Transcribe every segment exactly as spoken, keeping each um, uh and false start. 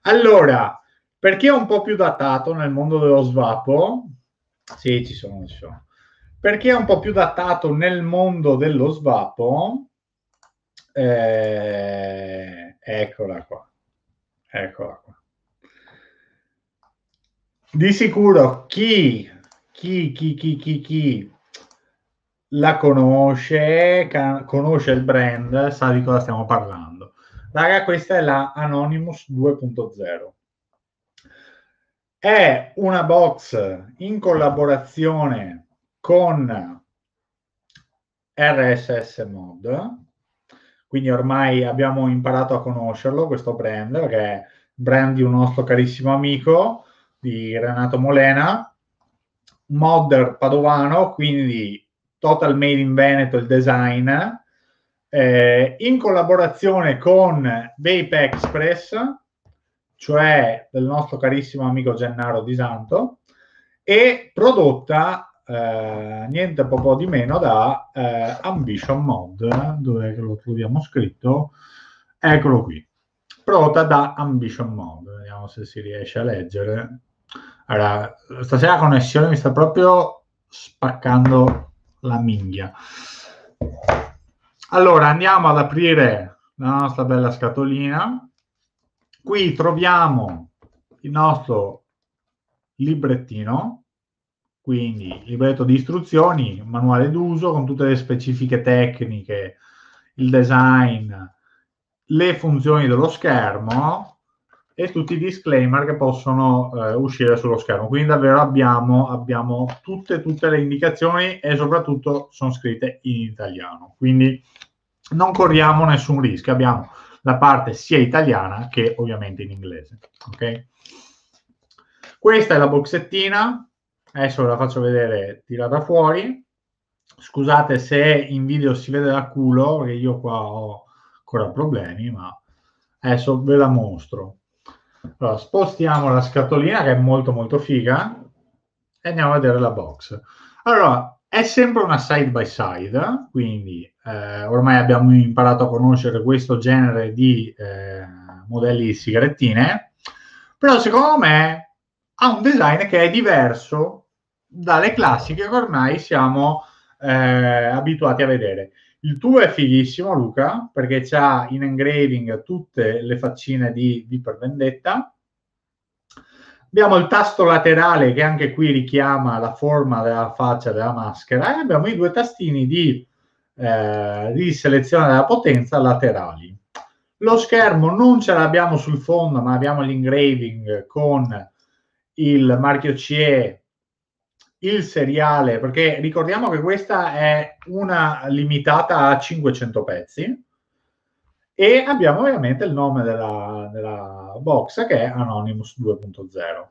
Allora, per chi è un po' più datato nel mondo dello svapo, sì, ci sono, ci sono. Per chi è un po' più datato nel mondo dello svapo, eh, eccola qua, eccola qua. Di sicuro chi, chi, chi, chi, chi, chi la conosce, conosce il brand, sa di cosa stiamo parlando. Raga, questa è la Anonymous due punto zero. È una box in collaborazione con R S S Mod, quindi ormai abbiamo imparato a conoscerlo, questo brand, perché è brand di un nostro carissimo amico, di Renato Molena, modder padovano, quindi total made in Veneto il design, eh, in collaborazione con Vape Express, cioè del nostro carissimo amico Gennaro Di Santo, e prodotta eh, niente po' di meno da eh, Ambition Mod, dove lo troviamo scritto, eccolo qui, prodotta da Ambition Mod, vediamo se si riesce a leggere. Allora, stasera la connessione mi sta proprio spaccando la minghia. Allora, andiamo ad aprire la nostra bella scatolina. Qui troviamo il nostro librettino, quindi libretto di istruzioni, manuale d'uso con tutte le specifiche tecniche, il design, le funzioni dello schermo e tutti i disclaimer che possono eh, uscire sullo schermo. Quindi davvero abbiamo, abbiamo tutte, tutte le indicazioni e soprattutto sono scritte in italiano. Quindi non corriamo nessun rischio, abbiamo la parte sia italiana che ovviamente in inglese. Ok? Questa è la boxettina, adesso ve la faccio vedere tirata fuori. Scusate se in video si vede da culo, perché io qua ho ancora problemi, ma adesso ve la mostro. Allora, spostiamo la scatolina che è molto molto figa e andiamo a vedere la box. Allora, è sempre una side by side, quindi eh, ormai abbiamo imparato a conoscere questo genere di eh, modelli di sigarettine, però secondo me ha un design che è diverso dalle classiche che ormai siamo eh, abituati a vedere. Il tuo è fighissimo, Luca, perché c'ha in engraving tutte le faccine di V per Vendetta. Abbiamo il tasto laterale che anche qui richiama la forma della faccia della maschera e abbiamo i due tastini di, eh, di selezione della potenza laterali. Lo schermo non ce l'abbiamo sul fondo, ma abbiamo l'engraving con il marchio C E, il seriale, perché ricordiamo che questa è una limitata a cinquecento pezzi, e abbiamo ovviamente il nome della, della box che è Anonymous due punto zero.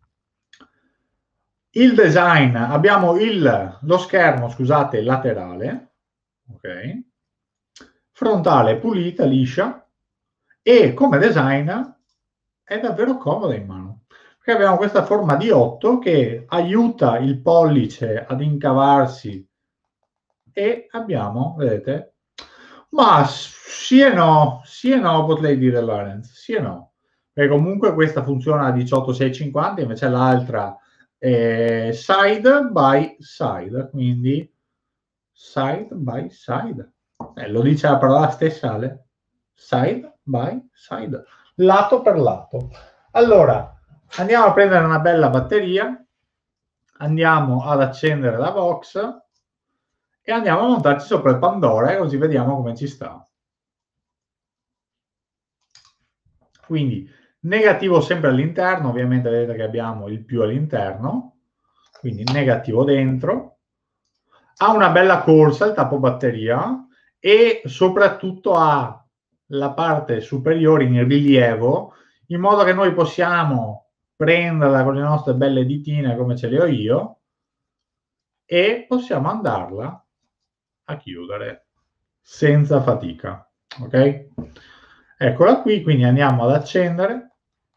Il design, abbiamo il, lo schermo, scusate, laterale, ok, frontale pulita, liscia, e come design è davvero comoda in mano, perché abbiamo questa forma di otto che aiuta il pollice ad incavarsi e abbiamo, vedete, ma sì e no, sì e no, potrei dire Lorenz, sì e no, perché comunque questa funziona a diciotto sei cinquanta, invece l'altra è side by side, quindi side by side, eh, lo dice la parola stessa, Ale? Side by side, lato per lato. Allora, andiamo a prendere una bella batteria, andiamo ad accendere la box e andiamo a montarci sopra il Pandora, così vediamo come ci sta. Quindi negativo sempre all'interno, ovviamente vedete che abbiamo il più all'interno, quindi negativo dentro. Ha una bella corsa il tappo batteria e soprattutto ha la parte superiore in rilievo, in modo che noi possiamo prenderla con le nostre belle ditine come ce le ho io e possiamo andarla a chiudere senza fatica. Ok? Eccola qui, quindi andiamo ad accendere.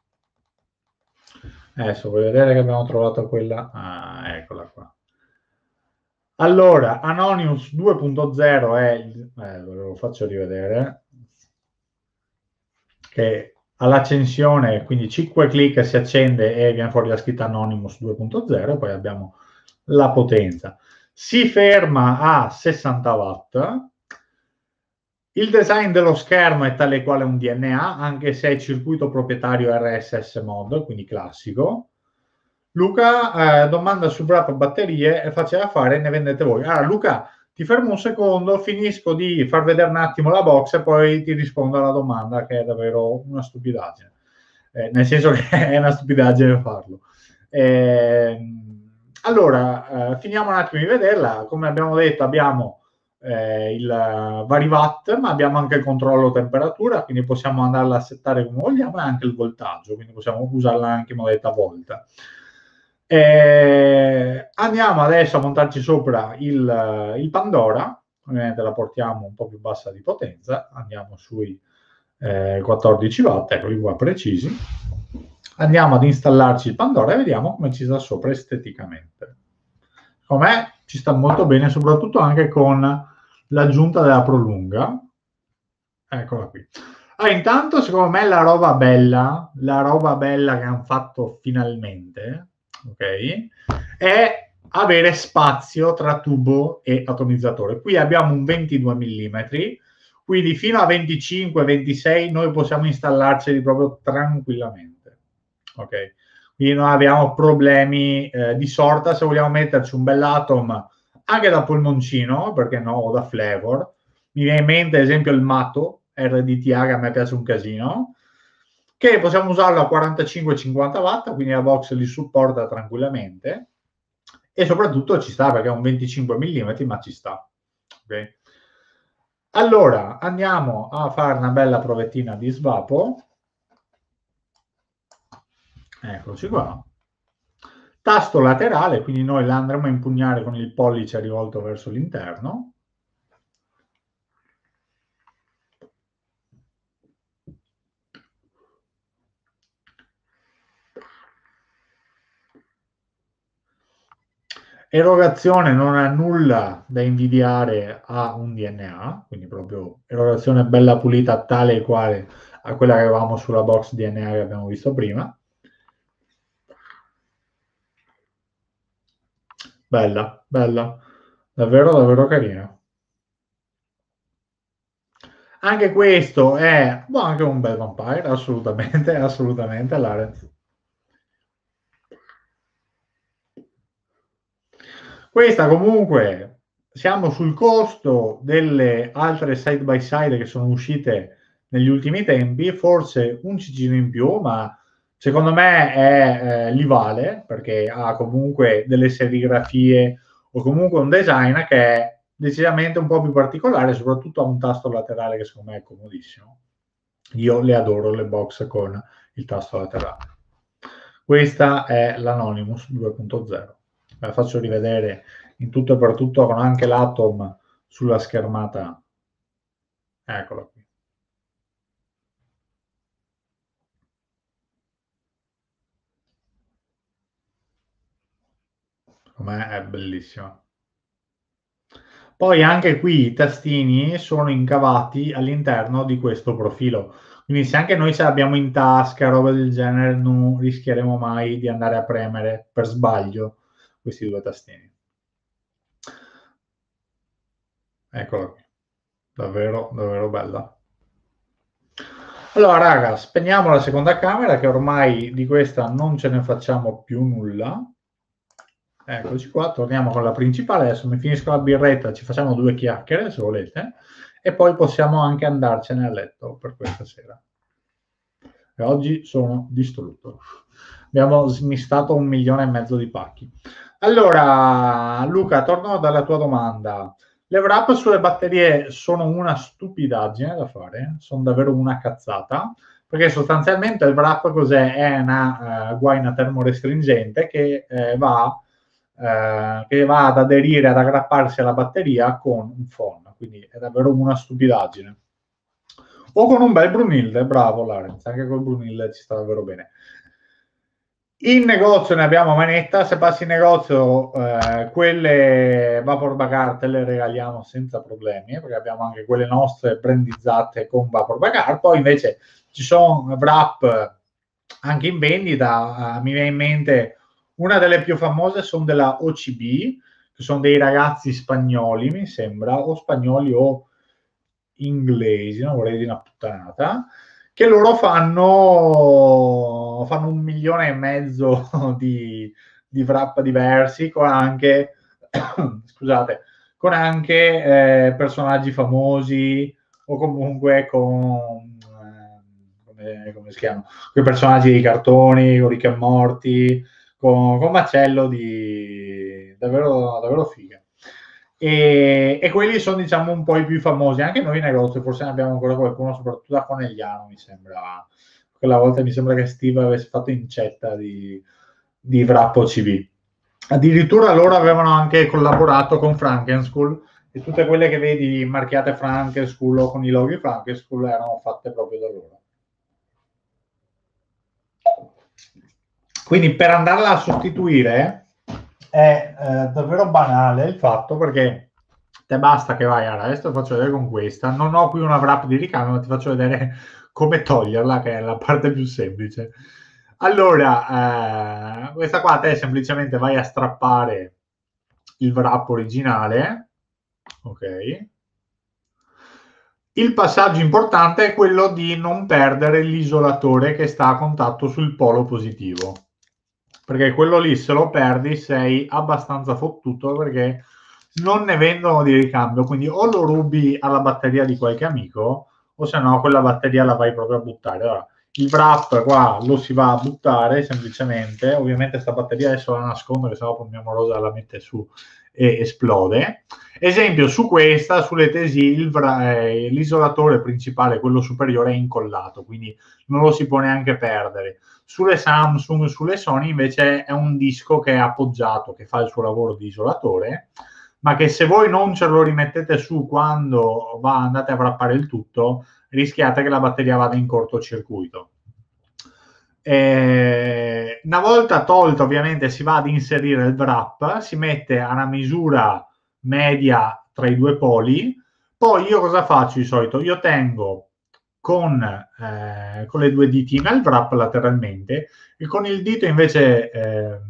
Adesso voglio vedere che abbiamo trovato quella. Ah, eccola qua. Allora, Anonymous due punto zero è il, eh, ve lo faccio rivedere, che all'accensione, quindi cinque clic si accende e viene fuori la scritta Anonymous due punto zero, poi abbiamo la potenza. Si ferma a sessanta watt. Il design dello schermo è tale quale un D N A, anche se è circuito proprietario R S S mod, quindi classico. Luca, eh, domanda su wrap batterie è facile da fare, ne vendete voi. Allora, Luca, ti fermo un secondo, finisco di far vedere un attimo la box e poi ti rispondo alla domanda, che è davvero una stupidaggine. Eh, nel senso che è una stupidaggine farlo. Eh, allora, eh, finiamo un attimo di vederla. Come abbiamo detto, abbiamo eh, il vari watt, ma abbiamo anche il controllo temperatura, quindi possiamo andarla a settare come vogliamo, e anche il voltaggio, quindi possiamo usarla anche in modalità volta. Eh, andiamo adesso a montarci sopra il, il Pandora, ovviamente la portiamo un po' più bassa di potenza, andiamo sui eh, quattordici watt, eccoli qua precisi. Andiamo ad installarci il Pandora e vediamo come ci sta sopra esteticamente. Secondo me ci sta molto bene, soprattutto anche con l'aggiunta della prolunga. Eccola qui. Ah, intanto, secondo me, la roba bella, la roba bella che hanno fatto finalmente, ok, è avere spazio tra tubo e atomizzatore. Qui abbiamo un ventidue millimetri, quindi fino a venticinque ventisei noi possiamo installarceli proprio tranquillamente, ok? Quindi non abbiamo problemi eh, di sorta. Se vogliamo metterci un bell'atom anche da polmoncino, perché no, o da flavor, mi viene in mente ad esempio il Mato R D T A, che a me piace un casino, che possiamo usarlo a quarantacinque cinquanta watt, quindi la box li supporta tranquillamente, e soprattutto ci sta perché è un venticinque millimetri, ma ci sta. Okay? Allora, andiamo a fare una bella provettina di svapo. Eccoci qua. Tasto laterale, quindi noi la andremo a impugnare con il pollice rivolto verso l'interno. Erogazione non ha nulla da invidiare a un D N A, quindi proprio erogazione bella pulita, tale e quale a quella che avevamo sulla box D N A che abbiamo visto prima. Bella, bella, davvero, davvero carina. Anche questo è boh, anche un bel vampire, assolutamente, assolutamente, l'Arenz. Questa comunque, siamo sul costo delle altre side by side che sono uscite negli ultimi tempi, forse un cigino in più, ma secondo me è, eh, li vale, perché ha comunque delle serigrafie o comunque un design che è decisamente un po' più particolare, soprattutto ha un tasto laterale che secondo me è comodissimo. Io le adoro le box con il tasto laterale. Questa è l'Anonymous due punto zero. La faccio rivedere in tutto e per tutto con anche l'Atom sulla schermata. Eccola qui. Com'è? È bellissima. Poi anche qui i tastini sono incavati all'interno di questo profilo. Quindi se anche noi ce l'abbiamo in tasca, roba del genere, non rischieremo mai di andare a premere per sbaglio questi due tastini. Eccola qui. Davvero, davvero bella. Allora, raga, spegniamo la seconda camera, che ormai di questa non ce ne facciamo più nulla. Eccoci qua, torniamo con la principale. Adesso mi finisco la birretta, ci facciamo due chiacchiere, se volete, e poi possiamo anche andarcene a letto per questa sera. E oggi sono distrutto. Abbiamo smistato un milione e mezzo di pacchi. Allora, Luca, torno dalla tua domanda. Le wrap sulle batterie sono una stupidaggine da fare, sono davvero una cazzata, perché sostanzialmente il wrap cos'è? È una uh, guaina termorestringente che, eh, va, eh, che va ad aderire, ad aggrapparsi alla batteria con un phon, quindi è davvero una stupidaggine. O con un bel Brunilde, bravo Larenz, anche col Brunilde ci sta davvero bene. In negozio ne abbiamo a manetta, se passi in negozio eh, quelle Vapor Bagar te le regaliamo senza problemi, perché abbiamo anche quelle nostre brandizzate con Vapor Bagar. Poi invece ci sono wrap anche in vendita, uh, mi viene in mente una delle più famose sono della O C B, che sono dei ragazzi spagnoli, mi sembra, o spagnoli o inglesi, non vorrei dire una puttanata, che loro fanno, fanno un milione e mezzo di, di wrap diversi, con anche, scusate, con anche eh, personaggi famosi o comunque con, eh, come, come si chiamano, quei personaggi di cartoni, con Rick e Morty, con, con macello di davvero, davvero figa. E, e quelli sono, diciamo, un po' i più famosi. Anche noi in negozio forse ne abbiamo ancora qualcuno, soprattutto da Conegliano, mi sembra. Quella volta mi sembra che Steve avesse fatto incetta di, di wrap O C V. Addirittura loro avevano anche collaborato con Frankenschool, e tutte quelle che vedi marchiate Frankenschool o con i loghi Frankenschool erano fatte proprio da loro. Quindi per andarla a sostituire è eh, davvero banale il fatto, perché te basta che vai, allora, adesso ti faccio vedere con questa, non ho qui una wrap di ricambio, ma ti faccio vedere come toglierla, che è la parte più semplice. Allora, eh, questa qua te semplicemente vai a strappare il wrap originale, ok? Il passaggio importante è quello di non perdere l'isolatore che sta a contatto sul polo positivo, perché quello lì, se lo perdi, sei abbastanza fottuto, perché non ne vendono di ricambio, quindi o lo rubi alla batteria di qualche amico, o se no quella batteria la vai proprio a buttare. Allora, il wrap qua lo si va a buttare semplicemente, ovviamente questa batteria adesso la nascondo, che sennò poi mia morosa la mette su e esplode. Esempio, su questa, sulle Tesi, eh, l'isolatore principale, quello superiore, è incollato, quindi non lo si può neanche perdere. Sulle Samsung, sulle Sony invece è un disco che è appoggiato, che fa il suo lavoro di isolatore, ma che se voi non ce lo rimettete su quando va, andate a wrappare il tutto, rischiate che la batteria vada in cortocircuito. Eh, una volta tolto, ovviamente, si va ad inserire il wrap, si mette a una misura media tra i due poli. Poi io cosa faccio di solito? Io tengo con, eh, con le due ditine il wrap lateralmente, e con il dito invece eh,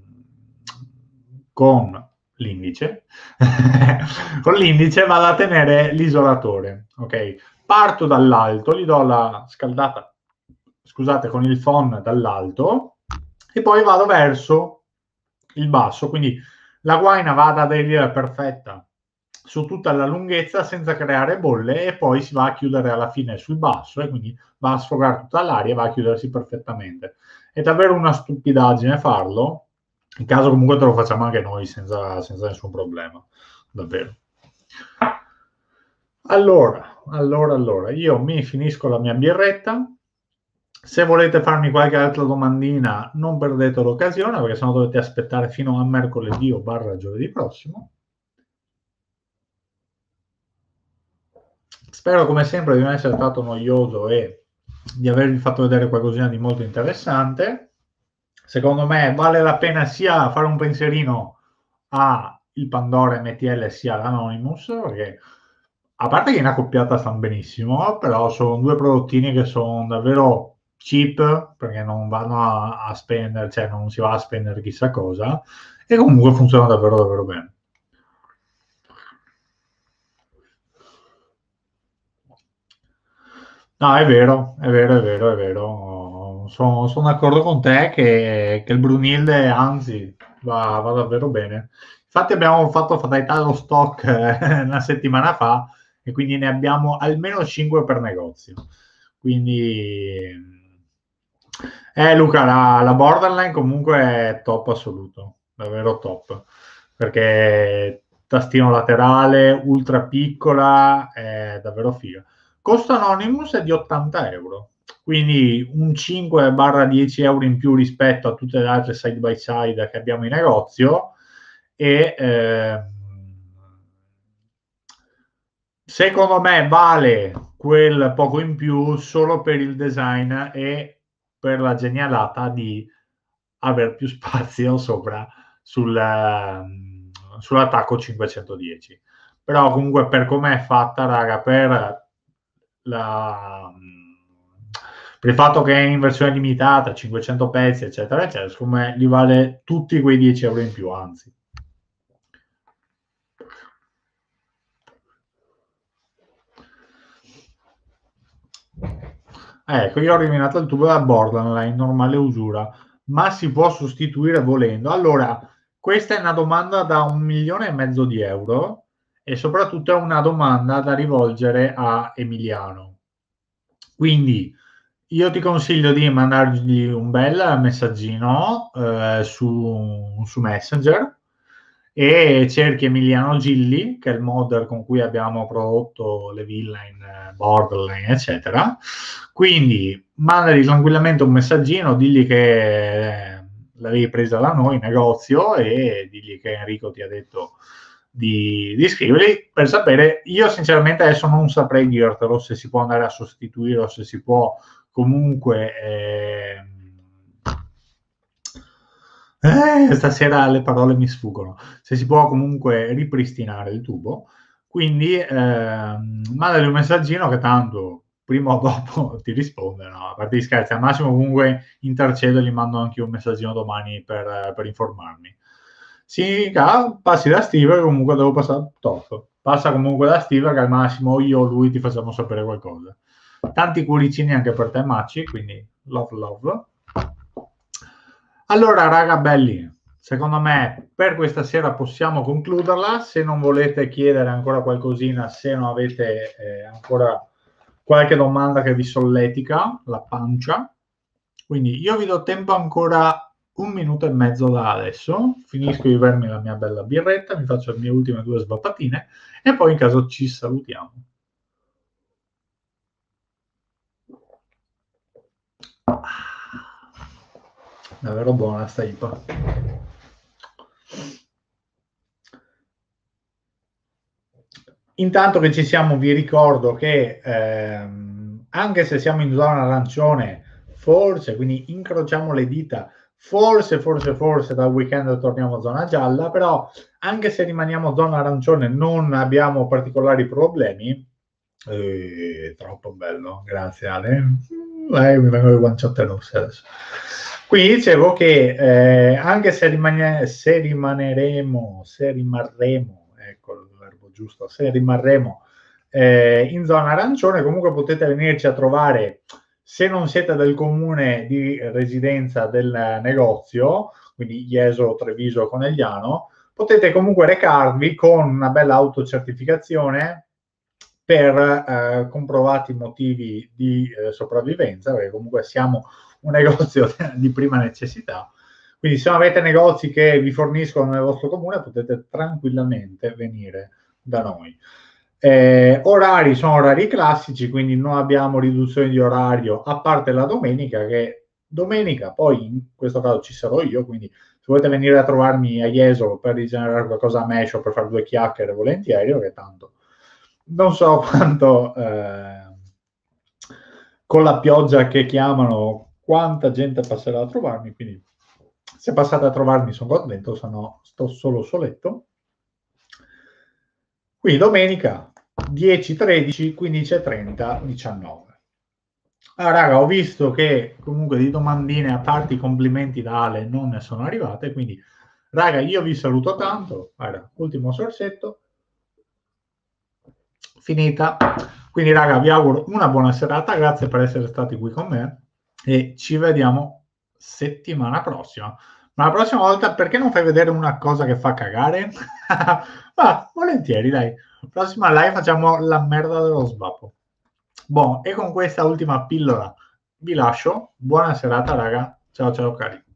con l'indice con l'indice vado a tenere l'isolatore, ok? Parto dall'alto, gli do la scaldata, scusate, con il phon dall'alto, e poi vado verso il basso, quindi la guaina va ad aderire perfetta su tutta la lunghezza senza creare bolle, e poi si va a chiudere alla fine sul basso, e quindi va a sfogare tutta l'aria e va a chiudersi perfettamente. È davvero una stupidaggine farlo, in caso comunque te lo facciamo anche noi senza, senza nessun problema, davvero. Allora, allora, allora, io mi finisco la mia birretta. Se volete farmi qualche altra domandina, non perdete l'occasione, perché sennò dovete aspettare fino a mercoledì o barra giovedì prossimo. Spero come sempre di non essere stato noioso e di avervi fatto vedere qualcosina di molto interessante. Secondo me vale la pena sia fare un pensierino a il Pandora M T L sia l'Anonymous, perché a parte che in accoppiata stanno benissimo, però sono due prodottini che sono davvero cheap, perché non vanno a, a spendere, cioè non si va a spendere chissà cosa, e comunque funzionano davvero davvero bene. No, è vero, è vero, è vero, è vero. Sono, sono d'accordo con te che, che il Brunilde, anzi, va, va davvero bene. Infatti abbiamo fatto fatalità dello stock eh, una settimana fa, e quindi ne abbiamo almeno cinque per negozio. Quindi, eh, Luca, la, la Borderline comunque è top assoluto, davvero top, perché tastino laterale, ultra piccola, è davvero figa. Costo Anonymous è di ottanta euro, quindi un cinque dieci euro in più rispetto a tutte le altre side by side che abbiamo in negozio, e eh, secondo me vale quel poco in più solo per il design e per la genialata di avere più spazio sopra sul, um, sull'attacco cinquecentodieci. Però comunque per come è fatta, raga, per, la, per il fatto che è in versione limitata, cinquecento pezzi, eccetera, eccetera, secondo me gli vale tutti quei dieci euro in più, anzi. Ecco, io ho eliminato il tubo da Borderline, normale usura, ma si può sostituire volendo. Allora, questa è una domanda da un milione e mezzo di euro e soprattutto è una domanda da rivolgere a Emiliano. Quindi io ti consiglio di mandargli un bel messaggino eh, su, su Messenger e cerchi Emiliano Gilli, che è il modder con cui abbiamo prodotto le ville in Borderline, eccetera. Quindi mandagli tranquillamente un messaggino, digli che l'avevi presa da noi in negozio e digli che Enrico ti ha detto di, di scriverli per sapere. Io sinceramente adesso non saprei dirtelo se si può andare a sostituire o se si può comunque eh, eh, stasera le parole mi sfuggono, se si può comunque ripristinare il tubo. Quindi eh, mandagli un messaggino che tanto prima o dopo ti risponde, no? A parte gli scherzi, al massimo comunque intercedo e gli mando anche un messaggino domani per, per informarmi. Sì, passi da Steve che comunque devo passare top. Passa comunque da Steve che al massimo io o lui ti facciamo sapere qualcosa. Tanti cuoricini anche per te, Maci, quindi love love. Allora, raga belli, secondo me per questa sera possiamo concluderla. Se non volete chiedere ancora qualcosina, se non avete eh, ancora qualche domanda che vi solletica la pancia, quindi io vi do tempo ancora un minuto e mezzo da adesso, finisco di bermi la mia bella birretta, mi faccio le mie ultime due svappatine e poi in caso ci salutiamo. Davvero buona sta I P A. Intanto che ci siamo, vi ricordo che ehm, anche se siamo in zona arancione, forse, quindi incrociamo le dita, forse, forse, forse dal weekend torniamo a zona gialla, però anche se rimaniamo zona arancione non abbiamo particolari problemi. Eh, troppo bello, grazie Ale. Eh, mi vengono le guanciotte rosse adesso. Quindi dicevo che eh, anche se, rimane, se rimaneremo, se rimarremo, ecco il verbo giusto, se rimarremo eh, in zona arancione, comunque potete venirci a trovare, se non siete del comune di residenza del negozio, quindi Jesolo, Treviso, Conegliano, potete comunque recarvi con una bella autocertificazione per eh, comprovati motivi di eh, sopravvivenza, perché comunque siamo un negozio di prima necessità. Quindi se non avete negozi che vi forniscono nel vostro comune, potete tranquillamente venire da noi. Eh, orari sono orari classici, quindi non abbiamo riduzione di orario, a parte la domenica, che domenica poi in questo caso ci sarò io, quindi se volete venire a trovarmi a Jesolo per rigenerare qualcosa a Mesh o per fare due chiacchiere, volentieri, perché tanto non so quanto eh, con la pioggia che chiamano quanta gente passerà a trovarmi, quindi se passate a trovarmi sono contento, se no sto solo soletto. Qui domenica dieci tredici, quindici e trenta, diciannove. Ah, raga, ho visto che comunque di domandine, a parte i complimenti da Ale, non ne sono arrivate, quindi raga, io vi saluto tanto. Guarda, ultimo sorsetto. Finita. Quindi raga, vi auguro una buona serata, grazie per essere stati qui con me e ci vediamo settimana prossima. Ma la prossima volta perché non fai vedere una cosa che fa cagare? Ah, volentieri, dai. Prossima live facciamo la merda dello svapo. Boh, e con questa ultima pillola vi lascio. Buona serata, raga. Ciao ciao cari.